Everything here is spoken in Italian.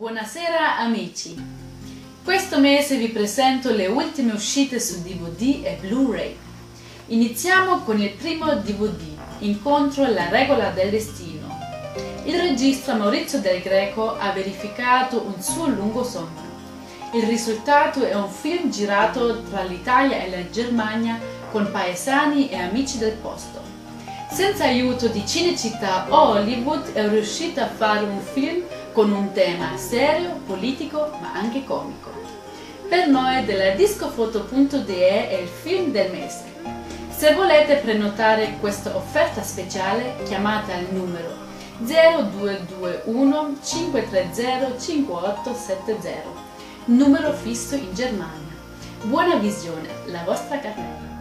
Buonasera amici! Questo mese vi presento le ultime uscite su DVD e Blu-ray. Iniziamo con il primo DVD, Incontro la regola del destino. Il regista Maurizio Del Greco ha verificato un suo lungo sogno. Il risultato è un film girato tra l'Italia e la Germania con paesani e amici del posto. Senza aiuto di Cinecittà o Hollywood è riuscito a fare un film con un tema serio, politico ma anche comico. Per noi della Discofoto.de è il film del mese. Se volete prenotare questa offerta speciale chiamate al numero 0221 530 5870, numero fisso in Germania. Buona visione, la vostra Carmela.